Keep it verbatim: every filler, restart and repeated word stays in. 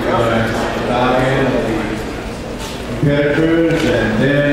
going to dive in with the competitors, and then